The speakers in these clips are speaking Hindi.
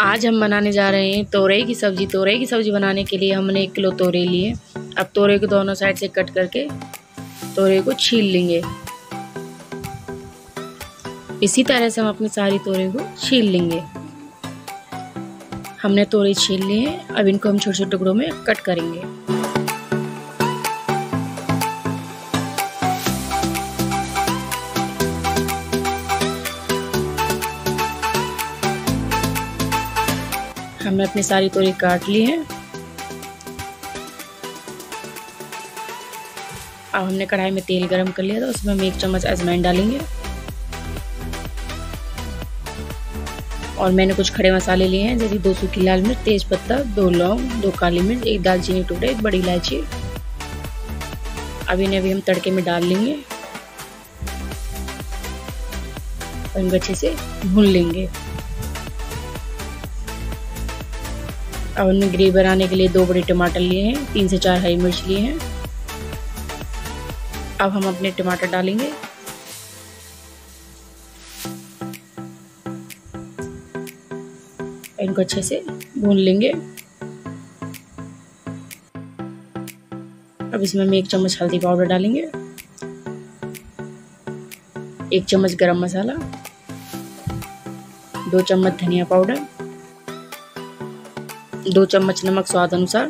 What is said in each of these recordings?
आज हम बनाने जा रहे हैं तोरई की सब्ज़ी। तोरई की सब्ज़ी बनाने के लिए हमने 1 किलो तोरई लिए। अब तोरई को दोनों साइड से कट करके तोरई को छील लेंगे। इसी तरह से हम अपनी सारी तोरई को छील लेंगे। हमने तोरई छील लिए हैं। अब इनको हम छोटे छोटे टुकड़ों में कट करेंगे। हमने अपनी सारी तोरई काट ली है। अब हमने कढ़ाई में तेल गरम कर लिया था, उसमें हम 1 चम्मच अजवाइन डालेंगे। और मैंने कुछ खड़े मसाले लिए हैं, जैसे 2 सूखी लाल मिर्च, तेज पत्ता, 2 लौंग, 2 काली मिर्च, 1 दालचीनी टुकड़ा, 1 बड़ी इलायची। अब इन्हें भी हम तड़के में डाल लेंगे और इनको अच्छे से भून लेंगे। अब हमने ग्रेवी बनाने के लिए 2 बड़े टमाटर लिए हैं, 3 से 4 हरी मिर्च लिए हैं। अब हम अपने टमाटर डालेंगे। इनको अच्छे से भून लेंगे। अब इसमें हम 1 चम्मच हल्दी पाउडर डालेंगे, 1 चम्मच गरम मसाला, 2 चम्मच धनिया पाउडर, 2 चम्मच नमक स्वाद अनुसार,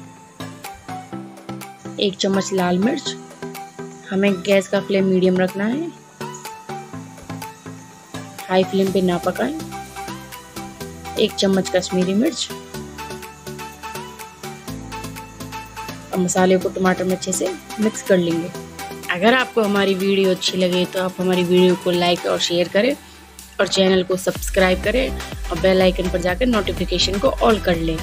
1 चम्मच लाल मिर्च। हमें गैस का फ्लेम मीडियम रखना है, हाई फ्लेम पे ना पकाएं। 1 चम्मच कश्मीरी मिर्च। अब मसाले को टमाटर में अच्छे से मिक्स कर लेंगे। अगर आपको हमारी वीडियो अच्छी लगे तो आप हमारी वीडियो को लाइक और शेयर करें और चैनल को सब्सक्राइब करें और बेल आइकन पर जाकर नोटिफिकेशन को ऑल कर लें।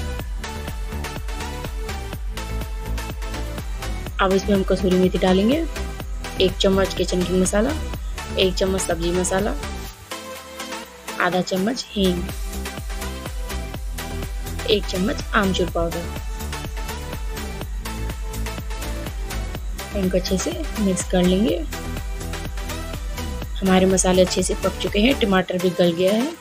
अब इसमें हम कसूरी मेथी डालेंगे, 1 चम्मच किचन किंग मसाला, 1 चम्मच सब्जी मसाला, आधा चम्मच हींग, 1 चम्मच आमचूर पाउडर। इनको अच्छे से मिक्स कर लेंगे। हमारे मसाले अच्छे से पक चुके हैं, टमाटर भी गल गया है।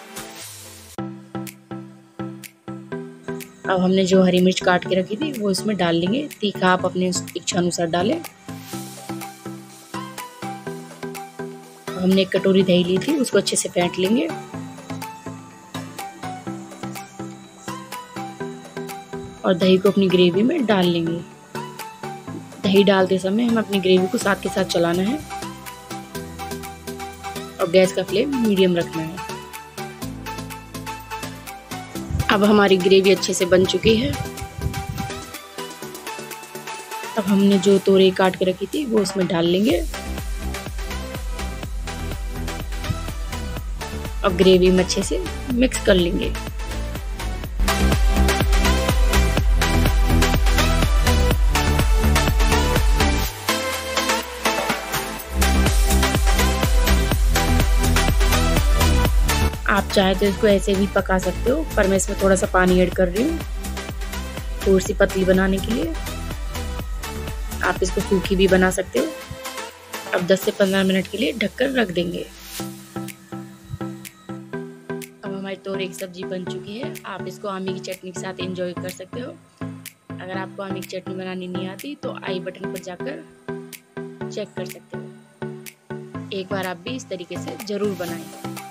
अब हमने जो हरी मिर्च काट के रखी थी वो इसमें डाल लेंगे। तीखा आप अपने इच्छा अनुसार डालें। हमने 1 कटोरी दही ली थी, उसको अच्छे से फेंट लेंगे। और दही को अपनी ग्रेवी में डाल लेंगे। दही डालते समय हम अपनी ग्रेवी को साथ के साथ चलाना है और गैस का फ्लेम मीडियम रखना है। अब हमारी ग्रेवी अच्छे से बन चुकी है। अब हमने जो तोरई काट के रखी थी वो उसमें डाल लेंगे। अब ग्रेवी में अच्छे से मिक्स कर लेंगे। आप चाहे तो इसको ऐसे भी पका सकते हो, पर मैं इसमें थोड़ा सा पानी ऐड कर रही हूँ थोड़ी सी पतली बनाने के लिए। आप इसको सूखी भी बना सकते हो। अब 10 से 15 मिनट के लिए ढककर रख देंगे। अब हमारी तोरई की सब्जी बन चुकी है। आप इसको आमी की चटनी के साथ एंजॉय कर सकते हो। अगर आपको आमी की चटनी बनानी नहीं आती तो आई बटन पर जाकर चेक कर सकते हो। एक बार आप भी इस तरीके से ज़रूर बनाएं।